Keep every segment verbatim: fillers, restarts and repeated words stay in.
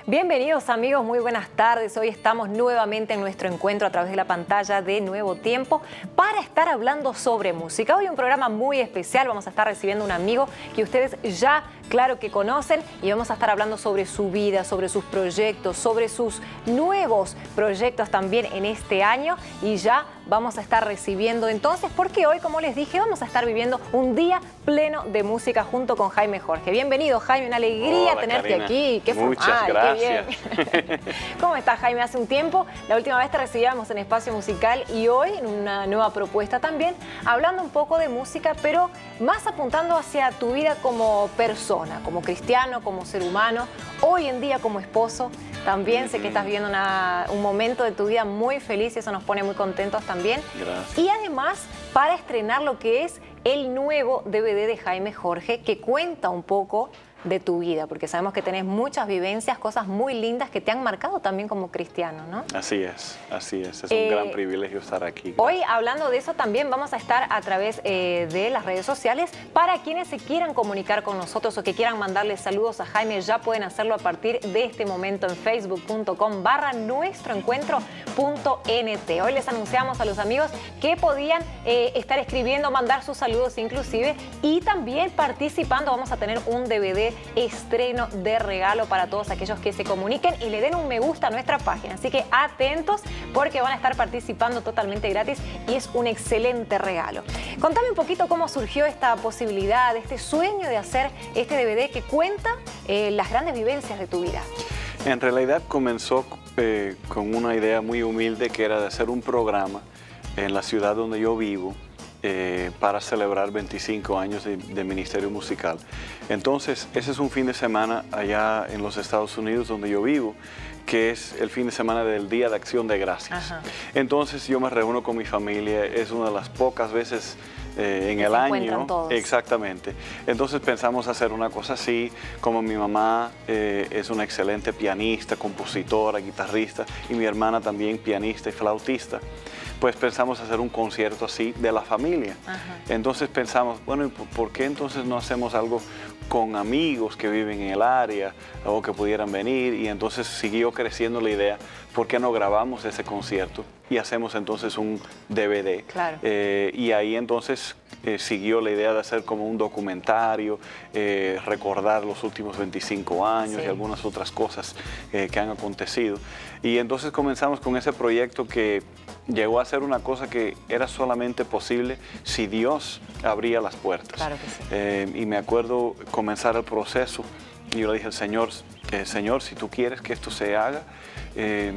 Bienvenidos amigos, muy buenas tardes. Hoy estamos nuevamente en nuestro encuentro a través de la pantalla de Nuevo Tiempo para estar hablando sobre música. Hoy un programa muy especial, vamos a estar recibiendo a un amigo que ustedes ya claro que conocen y vamos a estar hablando sobre su vida, sobre sus proyectos, sobre sus nuevos proyectos también en este año y ya vamos a estar recibiendo entonces, porque hoy, como les dije, vamos a estar viviendo un día pleno de música junto con Jaime Jorge. Bienvenido, Jaime, una alegría Hola, tenerte Karina. aquí. Qué Muchas formal, gracias. Qué bien. ¿Cómo estás, Jaime? Hace un tiempo, la última vez te recibíamos en Espacio Musical y hoy en una nueva propuesta también, hablando un poco de música, pero más apuntando hacia tu vida como persona, como cristiano, como ser humano, hoy en día como esposo. También sé que estás viviendo una, un momento de tu vida muy feliz y eso nos pone muy contentos también. Gracias. Y además, para estrenar lo que es el nuevo D V D de Jaime Jorge, que cuenta un poco de tu vida, porque sabemos que tenés muchas vivencias, cosas muy lindas que te han marcado también como cristiano, ¿no? Así es, así es. Es Eh, un gran privilegio estar aquí. Hoy, Gracias. hablando de eso, también vamos a estar a través eh, de las redes sociales. Para quienes se quieran comunicar con nosotros o que quieran mandarle saludos a Jaime, ya pueden hacerlo a partir de este momento en facebook punto com barra nuestro encuentro punto nt. Hoy les anunciamos a los amigos que podían eh, estar escribiendo, mandar sus saludos inclusive, y también participando. Vamos a tener un D V D estreno de regalo para todos aquellos que se comuniquen y le den un me gusta a nuestra página. Así que atentos porque van a estar participando totalmente gratis y es un excelente regalo. Contame un poquito cómo surgió esta posibilidad, este sueño de hacer este D V D que cuenta eh, las grandes vivencias de tu vida. En realidad comenzó eh, con una idea muy humilde, que era de hacer un programa en la ciudad donde yo vivo, Eh, para celebrar veinticinco años de, de ministerio musical. Entonces, ese es un fin de semana allá en los Estados Unidos donde yo vivo, que es el fin de semana del Día de Acción de Gracias. Ajá. Entonces yo me reúno con mi familia, es una de las pocas veces eh, en Que el se año. encuentran todos. Exactamente. Entonces pensamos hacer una cosa así, como mi mamá eh, es una excelente pianista, compositora, guitarrista, y mi hermana también pianista y flautista. Pues pensamos hacer un concierto así de la familia. Ajá. Entonces pensamos, bueno, ¿y por qué entonces no hacemos algo con amigos que viven en el área o que pudieran venir? Y entonces siguió creciendo la idea, ¿por qué no grabamos ese concierto y hacemos entonces un D V D? Claro. Eh, y ahí entonces eh, siguió la idea de hacer como un documentario, eh, recordar los últimos veinticinco años Sí. y algunas otras cosas eh, que han acontecido. Y entonces comenzamos con ese proyecto que llegó a ser una cosa que era solamente posible si Dios abría las puertas. Claro que sí. Eh, y me acuerdo comenzar el proceso y yo le dije al Señor, eh, Señor, si tú quieres que esto se haga, eh,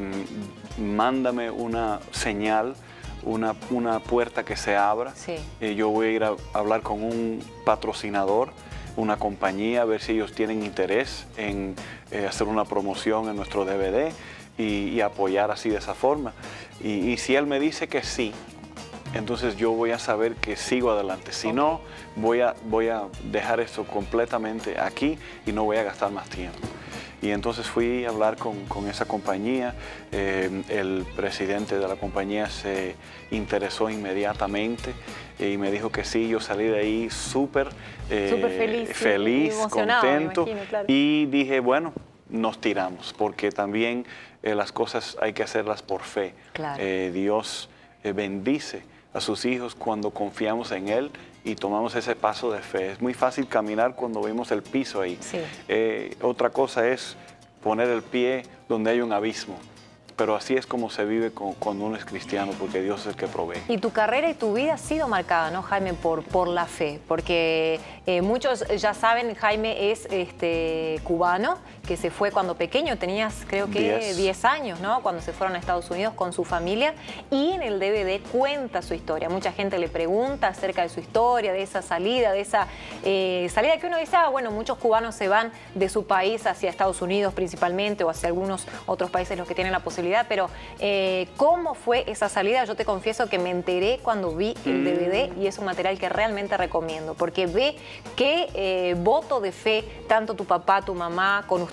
mándame una señal, una, una puerta que se abra. Sí. Eh, yo voy a ir a hablar con un patrocinador, una compañía, a ver si ellos tienen interés en eh, hacer una promoción en nuestro D V D y, y apoyar así de esa forma. Y, y si él me dice que sí, entonces yo voy a saber que sigo adelante. Si Ok. no, voy a, voy a dejar esto completamente aquí y no voy a gastar más tiempo. Y entonces fui a hablar con, con esa compañía. Eh, el presidente de la compañía se interesó inmediatamente y me dijo que sí. Yo salí de ahí súper eh, Súper feliz, sí, feliz, emocionado, me contento. imagino, claro. Y dije, bueno, nos tiramos, porque también eh, las cosas hay que hacerlas por fe. Claro. Eh, Dios eh, bendice a sus hijos cuando confiamos en Él y tomamos ese paso de fe. Es muy fácil caminar cuando vemos el piso ahí. Sí. Eh, otra cosa es poner el pie donde hay un abismo. Pero así es como se vive con, cuando uno es cristiano, porque Dios es el que provee. Y tu carrera y tu vida ha sido marcada, ¿no, Jaime? Por, por la fe, porque eh, muchos ya saben, Jaime es este, cubano, que se fue cuando pequeño, tenías creo que diez años, ¿no? Cuando se fueron a Estados Unidos con su familia, y en el D V D cuenta su historia. Mucha gente le pregunta acerca de su historia, de esa salida, de esa eh, salida que uno dice, ah, bueno, muchos cubanos se van de su país hacia Estados Unidos principalmente, o hacia algunos otros países los que tienen la posibilidad, pero eh, ¿cómo fue esa salida? Yo te confieso que me enteré cuando vi el D V D y es un material que realmente recomiendo, porque ve qué eh, voto de fe tanto tu papá, tu mamá, con ustedes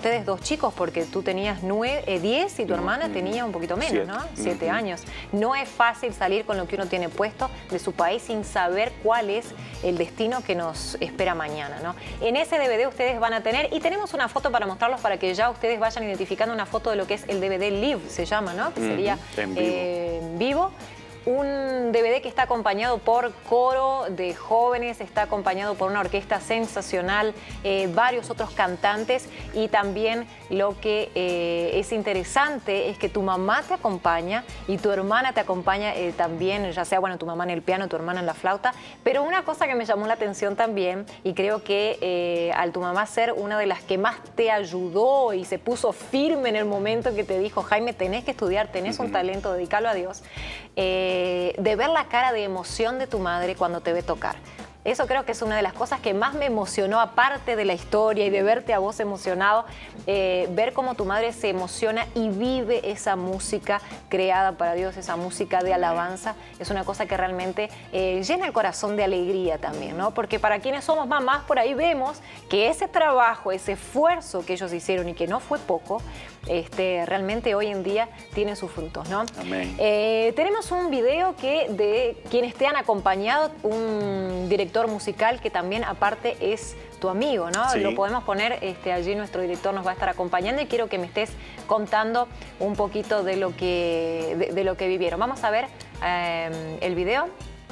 ustedes dos chicos, porque tú tenías nueve, eh, diez y tu hermana Mm, tenía un poquito menos, siete. ¿no? Siete Ujú. años. No es fácil salir con lo que uno tiene puesto de su país sin saber cuál es el destino que nos espera mañana, ¿no? En ese D V D ustedes van a tener, y tenemos una foto para mostrarlos para que ya ustedes vayan identificando una foto de lo que es el D V D Live, se llama, ¿no? Que sería Ujú, en vivo. eh, en vivo. Un D V D que está acompañado por coro de jóvenes, está acompañado por una orquesta sensacional, eh, varios otros cantantes, y también lo que eh, es interesante es que tu mamá te acompaña y tu hermana te acompaña eh, también, ya sea, bueno, tu mamá en el piano, tu hermana en la flauta. Pero una cosa que me llamó la atención también, y creo que eh, al tu mamá ser una de las que más te ayudó y se puso firme en el momento que te dijo, Jaime, tenés que estudiar, tenés un talento, dedícalo a Dios, eh, de ver la cara de emoción de tu madre cuando te ve tocar. Eso creo que es una de las cosas que más me emocionó, aparte de la historia y de verte a vos emocionado, eh, ver cómo tu madre se emociona y vive esa música creada para Dios, esa música de alabanza. Es una cosa que realmente eh, llena el corazón de alegría también, ¿no? Porque para quienes somos mamás, por ahí vemos que ese trabajo, ese esfuerzo que ellos hicieron y que no fue poco, este, realmente hoy en día tiene sus frutos, ¿no? Amén. Eh, tenemos un video que de quienes te han acompañado, un director musical que también aparte es tu amigo, ¿no? Sí. Lo podemos poner, este, allí nuestro director nos va a estar acompañando y quiero que me estés contando un poquito de lo que, de, de lo que vivieron. Vamos a ver eh, el video.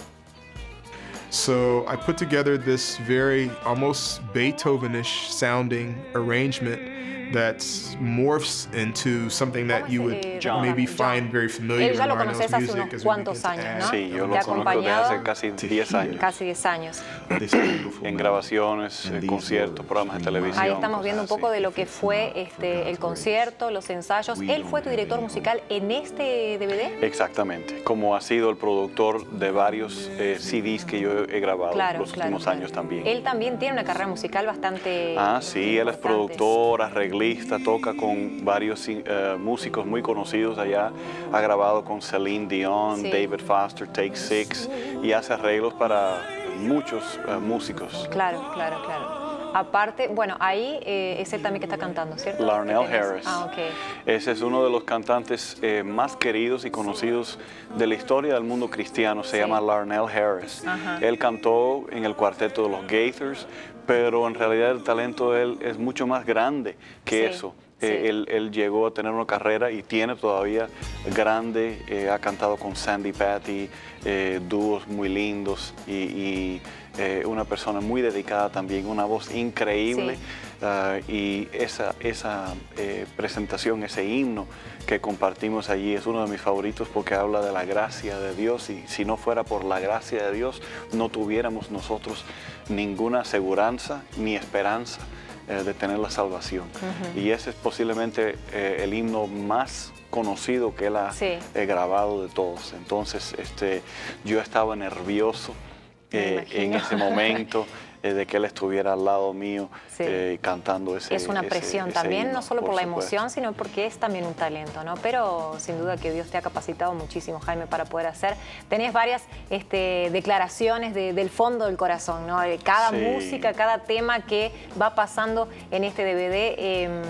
So I put together this very almost Beethoven-ish sounding arrangement that morphs into something that you would John. maybe John. find very familiar Él ya in lo Lionel's conoces hace music unos as we cuantos begin to años, add ¿no? Sí, yo Te lo ha conozco desde acompañado hace casi diez años. casi diez años. this beautiful En man. grabaciones, And eh, these conciertos, words programas de televisión. Ahí estamos viendo un cosas poco así. de lo que fue este, el concierto, los ensayos. ¿Él fue tu director musical en este D V D? Exactamente, como ha sido el productor de varios eh, C Ds que yo he grabado Claro, los claro, últimos claro. años también. Él también tiene una carrera musical bastante Ah, sí, él es importante. productor, arreglista, toca con varios eh, músicos muy conocidos allá. Ha grabado con Celine Dion, Sí. David Foster, Take Six, y hace arreglos para muchos eh, músicos. Claro, claro, claro. Aparte, bueno, ahí eh, es él también que está cantando, ¿cierto? Larnell ¿Qué tenés? Harris. Ah, ok. Ese es uno de los cantantes eh, más queridos y conocidos de la historia del mundo cristiano. Se Sí. llama Larnell Harris. Ajá. Él cantó en el cuarteto de los Gaithers, pero en realidad el talento de él es mucho más grande que Sí, eso. sí. Eh, él, él llegó a tener una carrera y tiene todavía grande. Eh, ha cantado con Sandy Patty, eh, dúos muy lindos y, y eh, una persona muy dedicada también, una voz increíble. Sí. Uh, y esa, esa eh, presentación, ese himno que compartimos allí es uno de mis favoritos porque habla de la gracia de Dios, y si no fuera por la gracia de Dios no tuviéramos nosotros ninguna aseguranza ni esperanza eh, de tener la salvación. Uh-huh. Y ese es posiblemente eh, el himno más conocido que él ha Sí. eh, grabado de todos. Entonces este, yo estaba nervioso eh, en ese momento. Eh, de que él estuviera al lado mío Sí. eh, cantando ese Es una ese- presión ese también, himno, no solo por, la supuesto. emoción, sino porque es también un talento, ¿no? Pero sin duda que Dios te ha capacitado muchísimo, Jaime, para poder hacer. Tenés varias este, declaraciones de- del fondo del corazón, ¿no? De cada Sí. música, cada tema que va pasando en este D V D. Eh,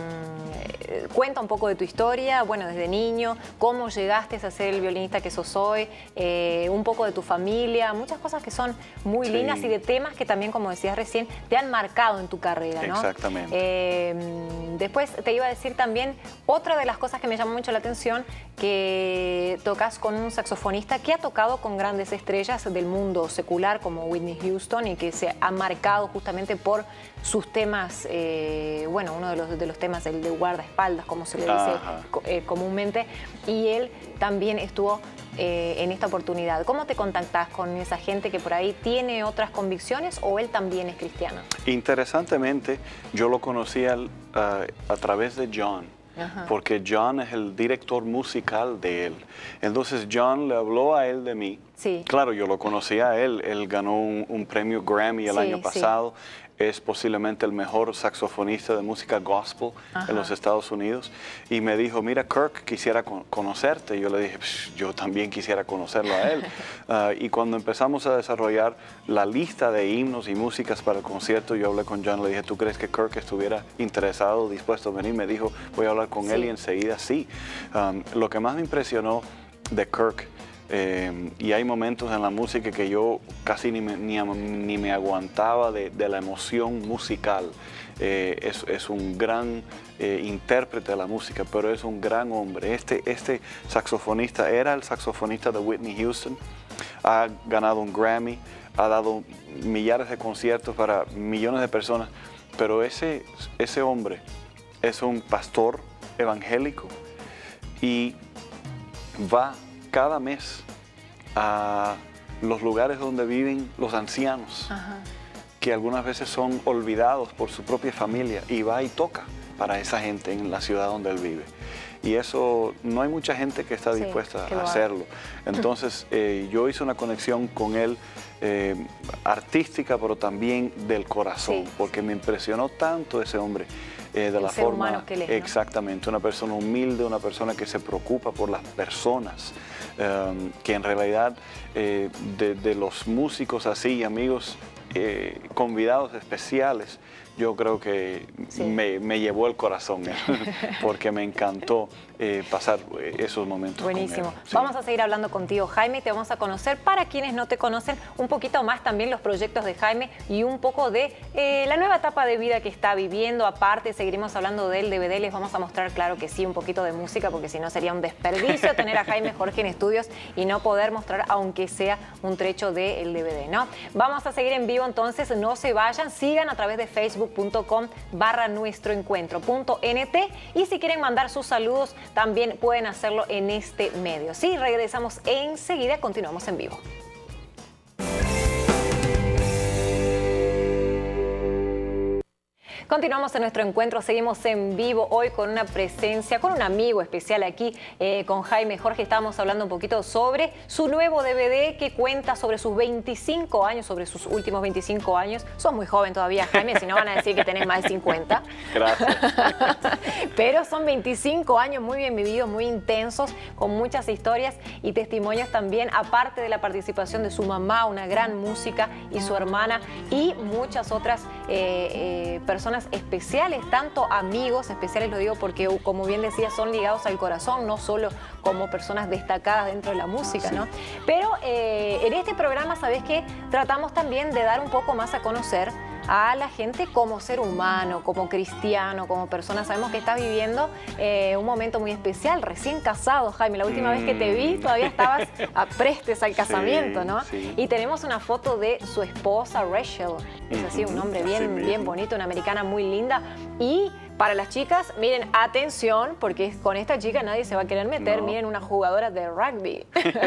cuenta un poco de tu historia, bueno, desde niño, cómo llegaste a ser el violinista que sos hoy, eh, un poco de tu familia, muchas cosas que son muy Sí. lindas y de temas que también, como decías recién, te han marcado en tu carrera, ¿no? Exactamente. Eh, después te iba a decir también, otra de las cosas que me llamó mucho la atención, que tocas con un saxofonista que ha tocado con grandes estrellas del mundo secular como Whitney Houston y que se ha marcado justamente por sus temas, eh, bueno, uno de los, de los temas, el de guardaespaldas, como se le dice Ajá. eh, comúnmente, y él también estuvo eh, en esta oportunidad. ¿Cómo te contactás con esa gente que por ahí tiene otras convicciones o él también es cristiano? Interesantemente, yo lo conocí al, uh, a través de John, Ajá. porque John es el director musical de él. Entonces John le habló a él de mí. Sí. Claro, yo lo conocí a él, él ganó un, un premio Grammy el Sí, año sí. pasado. es posiblemente el mejor saxofonista de música gospel Ajá. en los Estados Unidos, y me dijo, mira, Kirk, quisiera con conocerte. Y yo le dije, yo también quisiera conocerlo a él. uh, y cuando empezamos a desarrollar la lista de himnos y músicas para el concierto, yo hablé con John, le dije, ¿tú crees que Kirk estuviera interesado, dispuesto a venir? Me dijo, voy a hablar con sí. él, y enseguida sí. Um, lo que más me impresionó de Kirk, Eh, y hay momentos en la música que yo casi ni me, ni, ni me aguantaba de, de la emoción musical. Eh, es, es un gran eh, intérprete de la música, pero es un gran hombre. Este, este saxofonista era el saxofonista de Whitney Houston, ha ganado un Grammy, ha dado millares de conciertos para millones de personas, pero ese, ese hombre es un pastor evangélico y va cada mes a los lugares donde viven los ancianos, Ajá. que algunas veces son olvidados por su propia familia, y va y toca para esa gente en la ciudad donde él vive. Y eso, no hay mucha gente que está dispuesta sí, a hacerlo. Entonces, eh, yo hice una conexión con él eh, artística, pero también del corazón, sí, porque me impresionó tanto ese hombre. Eh, de el la ser forma, humano que él es, ¿no? Exactamente, una persona humilde, una persona que se preocupa por las personas, um, que en realidad eh, de, de los músicos así, amigos, eh, convidados especiales, yo creo que sí. me, me llevó el corazón, ¿eh? porque me encantó eh, pasar esos momentos. Buenísimo. Con él. Sí. Vamos a seguir hablando contigo, Jaime, te vamos a conocer, para quienes no te conocen, un poquito más también los proyectos de Jaime y un poco de eh, la nueva etapa de vida que está viviendo. Aparte, seguiremos hablando del D V D, les vamos a mostrar, claro que sí, un poquito de música, porque si no sería un desperdicio tener a Jaime Jorge en estudios y no poder mostrar, aunque sea un trecho del D V D, ¿no? Vamos a seguir en vivo, entonces no se vayan, sigan a través de Facebook punto com barra nuestro encuentro punto nt, y si quieren mandar sus saludos también pueden hacerlo en este medio. Sí, regresamos enseguida, continuamos en vivo. Continuamos en nuestro encuentro, seguimos en vivo hoy con una presencia, con un amigo especial aquí, eh, con Jaime Jorge. Estábamos hablando un poquito sobre su nuevo D V D que cuenta sobre sus veinticinco años, sobre sus últimos veinticinco años. Sos muy joven todavía, Jaime, si no van a decir que tenés más de cincuenta. Gracias. Pero son veinticinco años muy bien vividos, muy intensos, con muchas historias y testimonios también, aparte de la participación de su mamá, una gran música, y su hermana, y muchas otras eh, eh, personas especiales, tanto amigos especiales, lo digo porque, como bien decía, son ligados al corazón, no solo como personas destacadas dentro de la música, ¿no? Pero eh, en este programa, ¿sabés qué? Tratamos también de dar un poco más a conocer a la gente como ser humano, como cristiano, como persona. Sabemos que estás viviendo eh, un momento muy especial, recién casado, Jaime. La última mm. vez que te vi todavía estabas a prestes al casamiento, sí, ¿no? Sí. Y tenemos una foto de su esposa, Rachel. Es así, un nombre bien, bien bonito, una americana muy linda. Y para las chicas, miren, atención, porque con esta chica nadie se va a querer meter. No. Miren, una jugadora de rugby.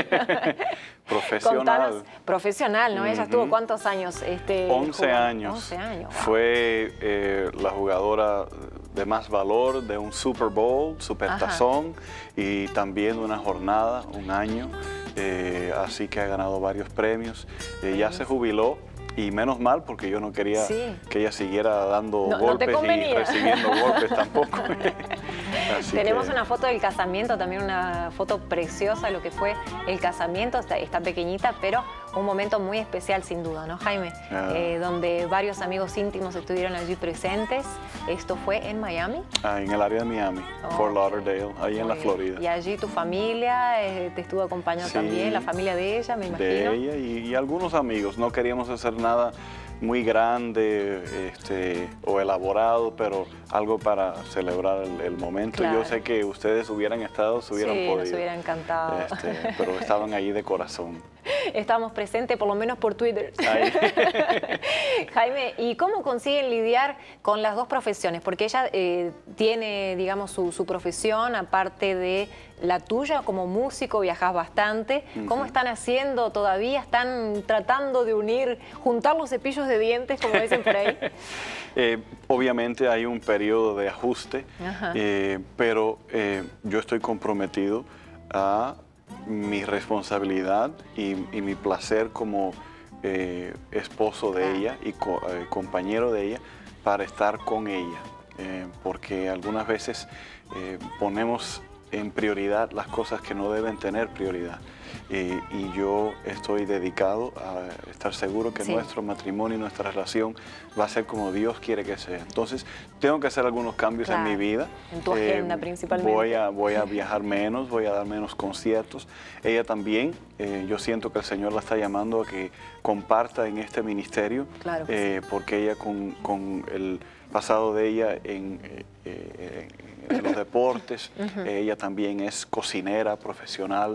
Profesional. Contanos, profesional, ¿no? Uh-huh. Ella estuvo ¿cuántos años? Este, once años. once años. Wow. Fue eh, la jugadora de más valor de un Super Bowl, Supertazón, y también una jornada, un año. Eh, así que ha ganado varios premios. Eh, ya se jubiló. Y menos mal, porque yo no quería sí. que ella siguiera dando no, golpes no y recibiendo golpes tampoco. Así Tenemos que... una foto del casamiento, también una foto preciosa de lo que fue el casamiento. Está, está pequeñita, pero un momento muy especial sin duda, ¿no, Jaime? Ah. Eh, donde varios amigos íntimos estuvieron allí presentes. Esto fue en Miami. Ah, en el área de Miami, oh, Fort Lauderdale, ahí en la bien. Florida. Y allí tu familia eh, te estuvo acompañando sí, también, la familia de ella, me imagino. De ella y, y algunos amigos. No queríamos hacer nada muy grande este, o elaborado, pero algo para celebrar el, el momento. Claro. Yo sé que ustedes hubieran estado, se hubieran sí, podido. nos hubiera encantado. Este, pero estaban ahí de corazón. Estábamos presentes, por lo menos por Twitter. Jaime, ¿y cómo consiguen lidiar con las dos profesiones? Porque ella eh, tiene, digamos, su, su profesión, aparte de la tuya como músico, viajas bastante. Uh-huh. ¿Cómo están haciendo todavía? ¿Están tratando de unir, juntar los cepillos de dientes, como dicen por ahí? eh, obviamente hay un periodo de ajuste, eh, pero eh, yo estoy comprometido a mi responsabilidad y, y mi placer como eh, esposo de Claro. ella y co- eh, compañero de ella para estar con ella, eh, porque algunas veces eh, ponemos en prioridad las cosas que no deben tener prioridad. Eh, y yo estoy dedicado a estar seguro que Sí. nuestro matrimonio y nuestra relación va a ser como Dios quiere que sea. Entonces, tengo que hacer algunos cambios Claro, en mi vida. en tu agenda principalmente. Voy a, voy a viajar menos, voy a dar menos conciertos. Ella también, eh, yo siento que el Señor la está llamando a que comparta en este ministerio, Claro que eh, porque ella con, con el pasado de ella en, eh, eh, en los deportes, eh, ella también es cocinera profesional.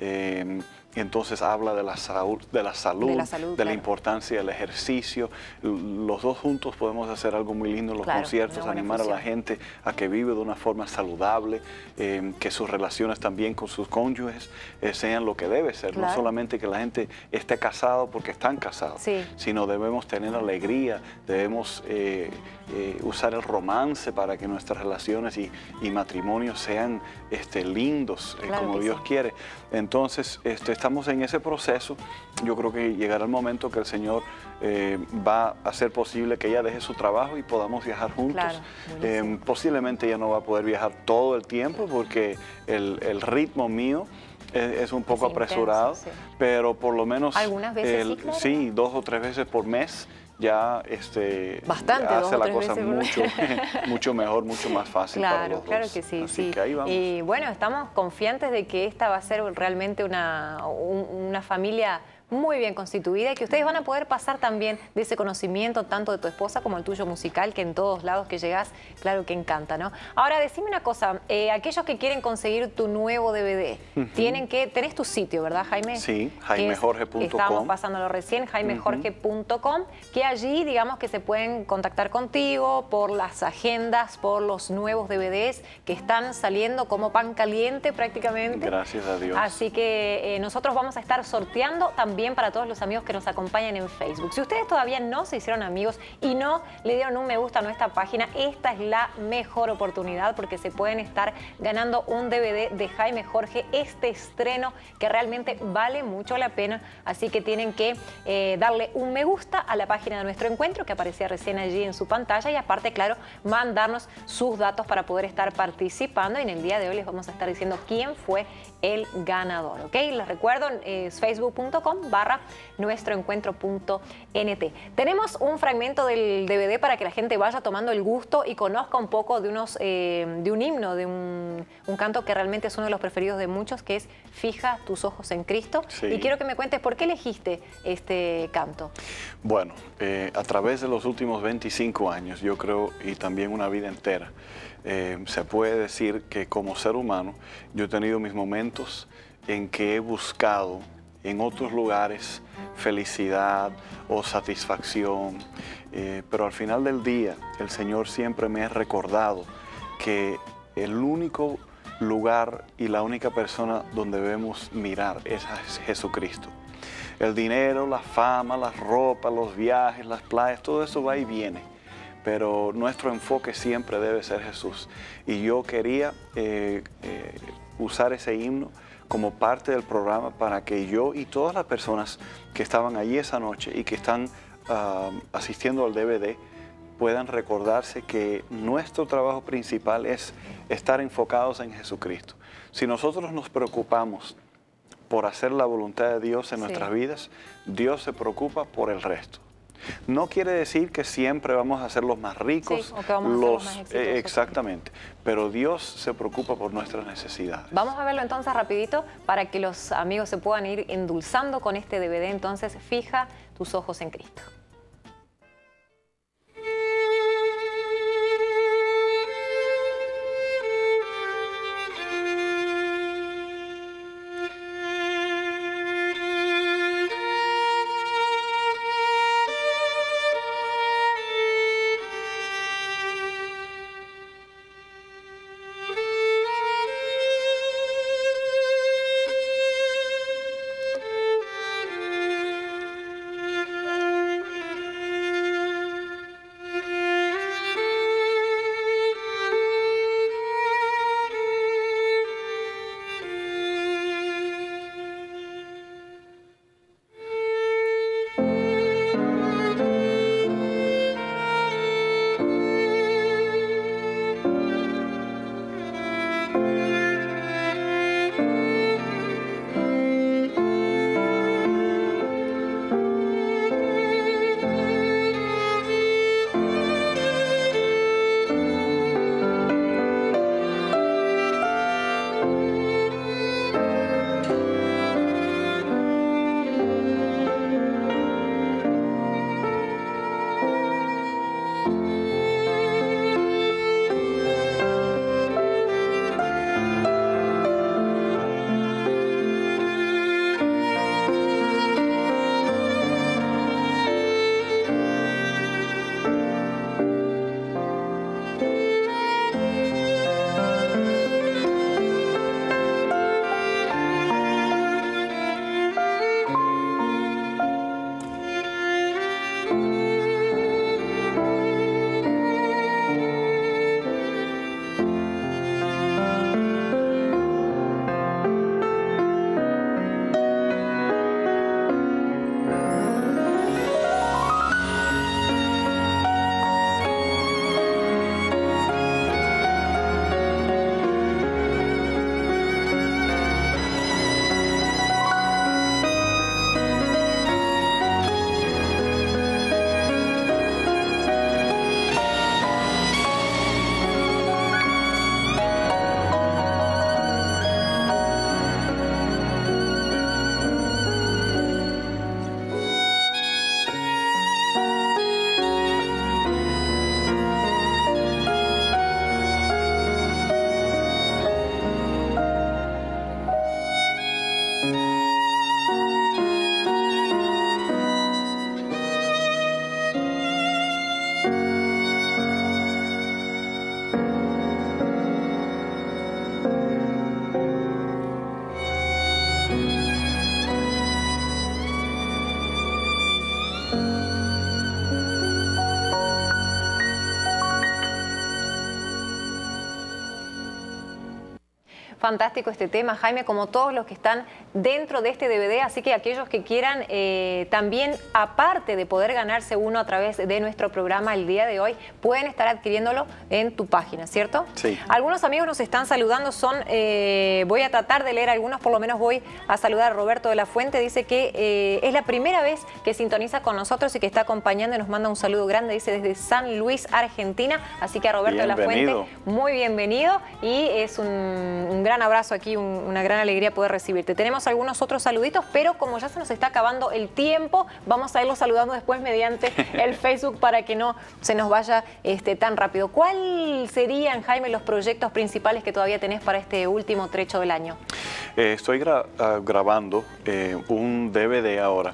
Eh, entonces habla de la, salud, de la salud, De la salud, de la claro. importancia del ejercicio. Los dos juntos podemos hacer algo muy lindo en los Claro, conciertos, una buena animar a la fusión. gente a que vive de una forma saludable, eh, que sus relaciones también con sus cónyuges eh, sean lo que debe ser. Claro. No solamente que la gente esté casado porque están casados, Sí. sino debemos tener alegría, debemos eh, eh, usar el romance para que nuestras relaciones y, y matrimonios sean este, lindos, eh, Claro como que Dios sí. quiere. Entonces, este, estamos en ese proceso. Yo creo que llegará el momento que el Señor eh, va a hacer posible que ella deje su trabajo y podamos viajar juntos. Claro, buenísimo. Eh, posiblemente ella no va a poder viajar todo el tiempo porque el, el ritmo mío es, es un poco Es intenso, apresurado, sí. pero por lo menos Algunas veces el- sí, claro. sí, dos o tres veces por mes ya este, Bastante, dos hace o la tres cosa veces por mucho, mes. mucho mejor, mucho más fácil para Claro, los claro dos. que sí, Así sí. que ahí vamos. Y bueno, estamos confiantes de que esta va a ser realmente una, un- una familia muy bien constituida y que ustedes van a poder pasar también de ese conocimiento tanto de tu esposa como el tuyo musical, que en todos lados que llegas, claro que encanta, ¿no? Ahora, decime una cosa, eh, aquellos que quieren conseguir tu nuevo D V D, tienen que, tenés tu sitio, ¿verdad, Jaime? Sí, Que es- jaime jorge punto com. Estábamos pasándolo recién, jaime jorge punto com, que allí, digamos, que se pueden contactar contigo por las agendas, por los nuevos D V Ds que están saliendo como pan caliente prácticamente. Gracias a Dios. Así que eh, nosotros vamos a estar sorteando también para todos los amigos que nos acompañan en Facebook. Si ustedes todavía no se hicieron amigos y no le dieron un me gusta a nuestra página, esta es la mejor oportunidad porque se pueden estar ganando un D V D de Jaime Jorge, este estreno que realmente vale mucho la pena. Así que tienen que eh, darle un me gusta a la página de nuestro encuentro que aparecía recién allí en su pantalla y aparte, claro, mandarnos sus datos para poder estar participando y en el día de hoy les vamos a estar diciendo quién fue el ganador, ¿ok? Les recuerdo, es facebook punto com barra nuestroencuentro punto nt. Tenemos un fragmento del D V D para que la gente vaya tomando el gusto y conozca un poco de, unos, eh, de un himno, de un, un canto que realmente es uno de los preferidos de muchos, que es Fija tus ojos en Cristo. Sí. Y quiero que me cuentes por qué elegiste este canto. Bueno, eh, a través de los últimos veinticinco años, yo creo, y también una vida entera, eh, se puede decir que como ser humano yo he tenido mis momentos en que he buscado en otros lugares felicidad o satisfacción, eh, pero al final del día el Señor siempre me ha recordado que el único lugar y la única persona donde debemos mirar es a Jesucristo. El dinero, la fama, las ropas, los viajes, las playas, todo eso va y viene. Pero nuestro enfoque siempre debe ser Jesús. Y yo quería eh, eh, usar ese himno como parte del programa para que yo y todas las personas que estaban allí esa noche y que están uh, asistiendo al D V D puedan recordarse que nuestro trabajo principal es estar enfocados en Jesucristo. Si nosotros nos preocupamos por hacer la voluntad de Dios en Sí. nuestras vidas, Dios se preocupa por el resto. No quiere decir que siempre vamos a ser los más ricos, Sí, o que vamos a ser los más exitosos. eh, exactamente, pero Dios se preocupa por nuestras necesidades. Vamos a verlo entonces rapidito para que los amigos se puedan ir endulzando con este D V D. Entonces, fija tus ojos en Cristo. Thank you. Fantástico este tema, Jaime, como todos los que están dentro de este D V D, así que aquellos que quieran eh, también, aparte de poder ganarse uno a través de nuestro programa el día de hoy, pueden estar adquiriéndolo en tu página, ¿cierto? Sí. Algunos amigos nos están saludando, son, eh, voy a tratar de leer algunos, por lo menos voy a saludar a Roberto de la Fuente, dice que eh, es la primera vez que sintoniza con nosotros y que está acompañando y nos manda un saludo grande, dice desde San Luis, Argentina, así que a Roberto bienvenido. de la Fuente, muy bienvenido y es un, un gran abrazo aquí, un, una gran alegría poder recibirte. Tenemos algunos otros saluditos, pero como ya se nos está acabando el tiempo, vamos a irlos saludando después mediante el Facebook para que no se nos vaya este, tan rápido. ¿Cuáles serían, Jaime, los proyectos principales que todavía tenés para este último trecho del año? Eh, estoy gra uh, grabando eh, un D V D ahora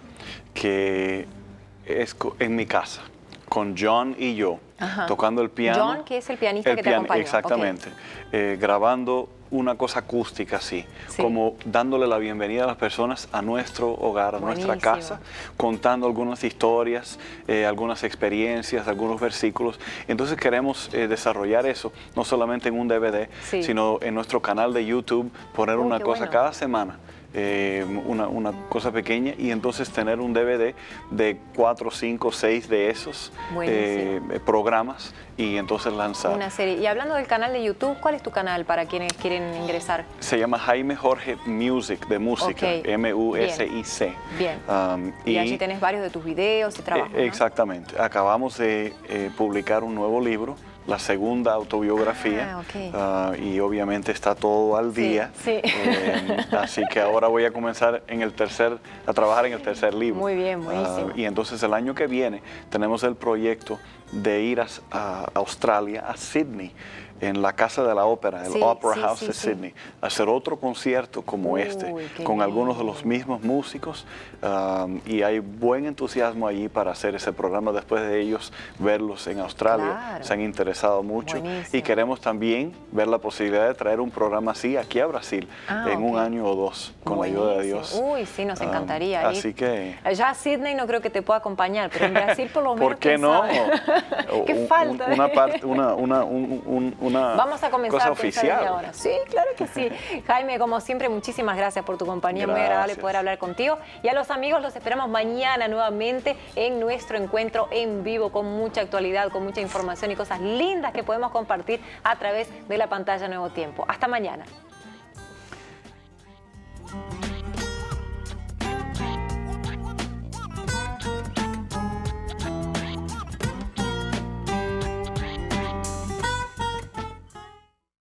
que es en mi casa, con John y yo, Ajá. tocando el piano. John, que es el pianista el que pian te acompaña. Exactamente. Okay. Eh, grabando una cosa acústica así, sí. como dándole la bienvenida a las personas a nuestro hogar, a Buenísimo. nuestra casa, contando algunas historias, eh, algunas experiencias, algunos versículos. Entonces queremos eh, desarrollar eso, no solamente en un D V D, sí. sino en nuestro canal de YouTube, poner Uy, una cosa bueno. cada semana. Eh, una, una cosa pequeña y entonces tener un D V D de cuatro, cinco, seis de esos eh, programas y entonces lanzar. Una serie. Y hablando del canal de YouTube, ¿cuál es tu canal para quienes quieren ingresar? Se llama Jaime Jorge Music, de música, okay. M U S I C. Bien. Um, y, y allí y, tenés varios de tus videos y trabajos, eh, Exactamente. ¿no? Acabamos de eh, publicar un nuevo libro, la segunda autobiografía, ah, okay. uh, y obviamente está todo al día, sí, sí. Eh, así que ahora voy a comenzar en el tercer, a trabajar en el tercer libro. Muy bien, buenísimo. Uh, y entonces el año que viene tenemos el proyecto de ir a, a Australia, a Sydney, en la Casa de la Ópera, el sí, Opera sí, House sí, de sí. Sydney, hacer otro concierto como Uy, este, qué con bien. algunos de los mismos músicos, um, y hay buen entusiasmo allí para hacer ese programa después de ellos verlos en Australia. Claro. Se han interesado mucho. Buenísimo. Y queremos también ver la posibilidad de traer un programa así aquí a Brasil ah, en okay. un año o dos, con Buenísimo. la ayuda de Dios. Uy, sí, nos encantaría. Um, ir. así que... Ya a Sydney no creo que te pueda acompañar, pero en Brasil por lo menos. ¿Por qué no? ¿Qué un, falta? Un, una, parte, una, una, un, un, una Vamos a comenzar cosa a pensar oficial. desde ahora. Sí, claro que sí. Jaime, como siempre, muchísimas gracias por tu compañía. Gracias. Muy agradable poder hablar contigo. Y a los amigos los esperamos mañana nuevamente en nuestro encuentro en vivo con mucha actualidad, con mucha información y cosas lindas que podemos compartir a través de la pantalla Nuevo Tiempo. Hasta mañana.